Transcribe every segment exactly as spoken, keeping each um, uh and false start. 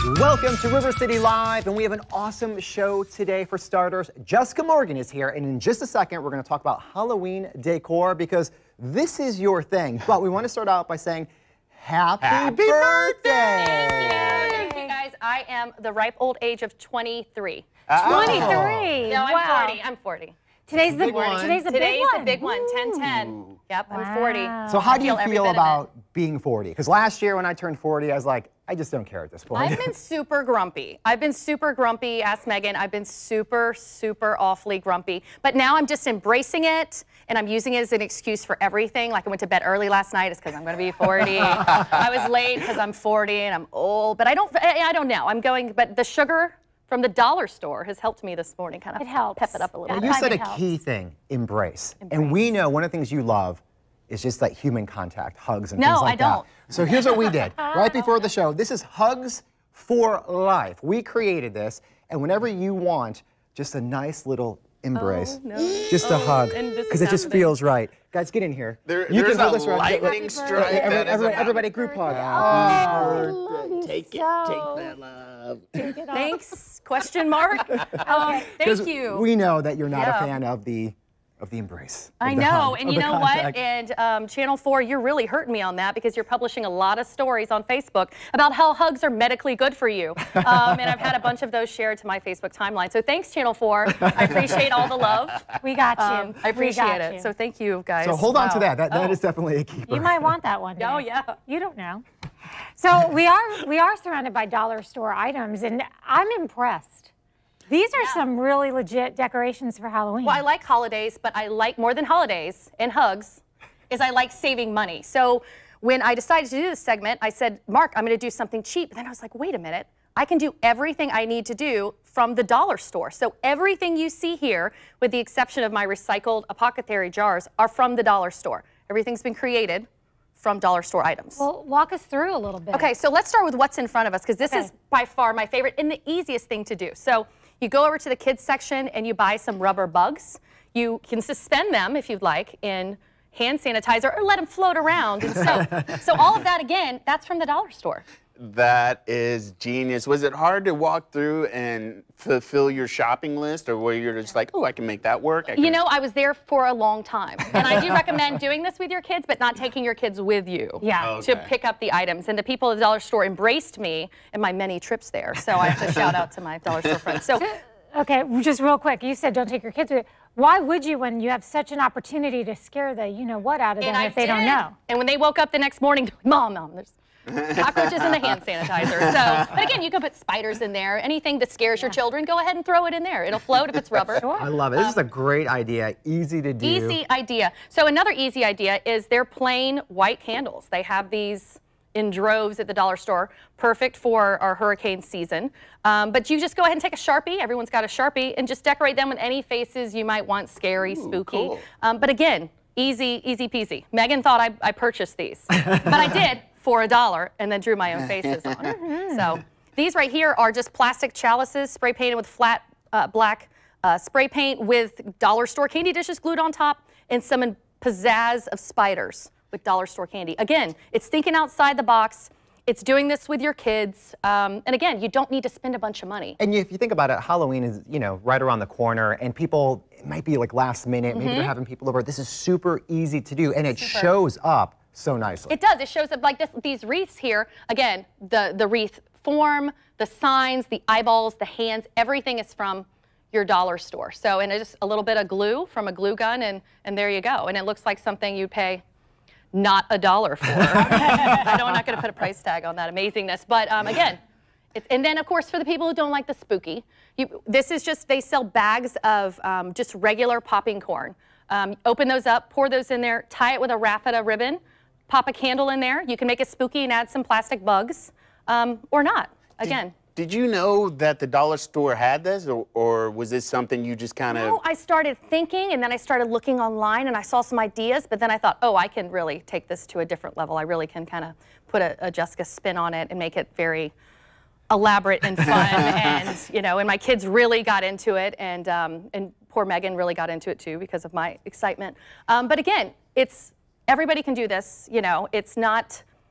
Welcome to River City Live, and we have an awesome show today. For starters, Jessica Morgan is here, and in just a second, we're going to talk about Halloween decor, because this is your thing. But we want to start out by saying happy, happy birthday! Thank you. Thank you, guys. I am the ripe old age of twenty-three. Oh. twenty-three? No, I'm wow. forty. I'm forty. Today's the, big one. today's the Today's big one. the big one, ten ten. Yep, Wow. I'm forty. So how do you I feel, feel every bit of about being forty? Because last year when I turned forty, I was like, I just don't care at this point. I've been super grumpy. I've been super grumpy. Ask Megan. I've been super, super awfully grumpy. But now I'm just embracing it, and I'm using it as an excuse for everything. Like I went to bed early last night. It's because I'm going to be forty. I was late because I'm forty and I'm old. But I don't. I, I don't know. I'm going. But the sugar from the dollar store has helped me this morning. Kind of It helps. pep it up a little Well, bit. you I said a find it key helps. thing, embrace. And Embrace. we know one of the things you love is just like human contact, hugs and No, things like I don't. that. So here's what we did. Right before the show, this is Hugs for Life. We created this, and whenever you want just a nice little embrace, Oh, no. just a Oh, hug, and this because is it just happening. feels right. Guys, get in here. There, you there's can hold a this around. lightning Happy strike. birthday. that is Everybody, about- everybody group hug. Oh, Take it, so. take that love. Take it off. Thanks? Question mark? Um, thank you. We know that you're not Yeah. a fan of the of the embrace. I of the know, hug, and of you the know contact. what? And um, Channel four, you're really hurting me on that because you're publishing a lot of stories on Facebook about how hugs are medically good for you. Um, and I've had a bunch of those shared to my Facebook timeline. So thanks, Channel four. I appreciate all the love. We got you. Um, I We appreciate got it. you. So thank you, guys. So hold on Wow. to that. That, that Oh. is definitely a keeper. You might want that one day. Oh, yeah. You don't know. So we are we are surrounded by dollar store items, and I'm impressed. These are Yeah. some really legit decorations for Halloween. Well, I like holidays, but I like more than holidays and hugs is I like saving money. So when I decided to do this segment, I said, Mark, I'm going to do something cheap. Then I was like, wait a minute. I can do everything I need to do from the dollar store. So everything you see here, with the exception of my recycled apothecary jars, are from the dollar store. Everything's been created from dollar store items. Well, walk us through a little bit. Okay, so let's start with what's in front of us, because this Okay. is by far my favorite and the easiest thing to do. So you go over to the kids section and you buy some rubber bugs. You can suspend them, if you'd like, in hand sanitizer or let them float around in soap. So all of that, again, that's from the dollar store. That is genius. Was it hard to walk through and fulfill your shopping list, or were you just like, oh, I can make that work? I You can... know, I was there for a long time. And I do recommend doing this with your kids, but not taking your kids with you Yeah. Okay. to pick up the items. And the people at the dollar store embraced me in my many trips there. So I have to shout out to my dollar store friends. So Okay, just real quick. You said don't take your kids with you. Why would you when you have such an opportunity to scare the you-know-what out of them And I if they don't did. know? And when they woke up the next morning, Mom, Mom, there's cockroaches in the hand sanitizer. So, but again, you can put spiders in there. Anything that scares your children, go ahead and throw it in there. It'll float if it's rubber. Sure. I love it. This is a great idea. Easy to do. Easy idea. So another easy idea is they're plain white candles. They have these in droves at the dollar store, perfect for our hurricane season. Um, but you just go ahead and take a Sharpie, everyone's got a Sharpie, and just decorate them with any faces you might want, scary, Ooh, spooky. cool. Um, but again, easy, easy peasy. Megan thought I, I purchased these, but I did for a dollar and then drew my own faces on it. So these right here are just plastic chalices, spray painted with flat uh, black uh, spray paint with dollar store candy dishes glued on top and some pizzazz of spiders with dollar store candy. Again, it's thinking outside the box. It's doing this with your kids. Um, and again, you don't need to spend a bunch of money. And if you think about it, Halloween is, you know, right around the corner, and people, it might be like last minute, maybe they're having people over. This is super easy to do, and it Super. shows up so nicely. It does. It shows up like this, these wreaths here. Again, the, the wreath form, the signs, the eyeballs, the hands, everything is from your dollar store. So, and it's just a little bit of glue from a glue gun, and, and there you go. And it looks like something you'd pay not a dollar for. I know I'm not going to put a price tag on that amazingness, but um, again, it's, and then of course for the people who don't like the spooky, you, this is just, they sell bags of um, just regular popping corn. Um, open those up, pour those in there, tie it with a raffia ribbon, pop a candle in there. You can make it spooky and add some plastic bugs, um, or not, again. Did, did you know that the dollar store had this, or, or was this something you just kind of... No, I started thinking, and then I started looking online, and I saw some ideas, but then I thought, oh, I can really take this to a different level. I really can kind of put a, a Jessica spin on it and make it very elaborate and fun, and you know, and my kids really got into it, and um, and poor Megan really got into it too because of my excitement. Um, but again, it's everybody can do this. You know, it's not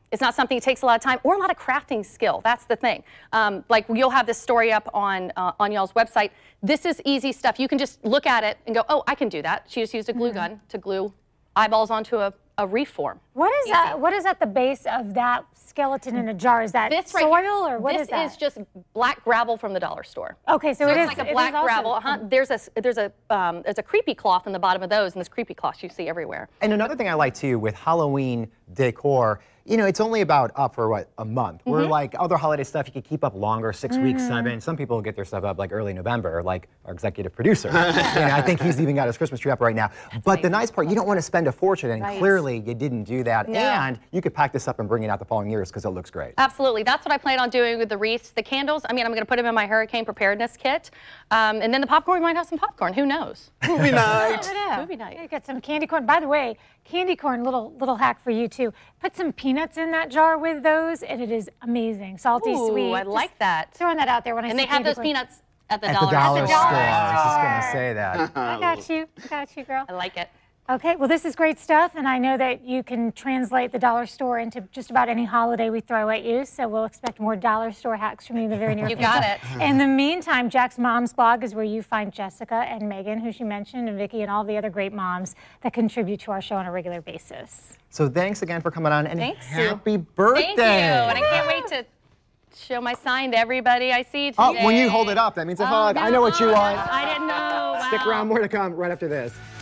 It's not something that takes a lot of time or a lot of crafting skill. That's the thing. Um, like you'll have this story up on uh, on y'all's website. This is easy stuff. You can just look at it and go, oh, I can do that. She just used a glue gun to glue eyeballs onto a, a reef form. What is that? What is at the base of that skeleton in a jar? Is that This soil right here, or what this is that? is just black gravel from the dollar store. Okay, so, So it it's is like a it black is also- gravel. Uh-huh. There's a there's a um, there's a creepy cloth in the bottom of those, and this creepy cloth you see everywhere. And another thing I like too with Halloween decor, you know, it's only about up for what, a month. Where Mm-hmm. like other holiday stuff you could keep up longer, six weeks, seven. Some people get their stuff up like early November, like our executive producer. And I think he's even got his Christmas tree up right now. But the nice part, you don't want to spend a fortune, and Right. clearly you didn't do that. No. And you could pack this up and bring it out the following years because it looks great. Absolutely. That's what I plan on doing with the wreaths. The candles, I mean, I'm going to put them in my hurricane preparedness kit. Um, and then the popcorn, we might have some popcorn. Who knows? Movie night. Movie night. You got some candy corn. By the way, candy corn, little little hack for you too. Put some peanuts in that jar with those, and it is amazing. Salty, Ooh, sweet. I Just like that. Throwing that out there when I And see they have candy those corn. peanuts at the At dollar the dollar store. store. I was just going to say that. I got you. I got you, girl. I like it. Okay, well, this is great stuff, and I know that you can translate the dollar store into just about any holiday we throw at you, so we'll expect more dollar store hacks from you in the very near You future. got it. In the meantime, Jax Moms Blog is where you find Jessica and Megan, who she mentioned, and Vicki, and all the other great moms that contribute to our show on a regular basis. So thanks again for coming on, and Thanks, Sue. happy birthday. Thank you. And I can't wait to show my sign to everybody I see today. Oh, when you hold it up, that means a Oh, hug. I know what you want. I didn't know. Stick Wow. around, more to come right after this.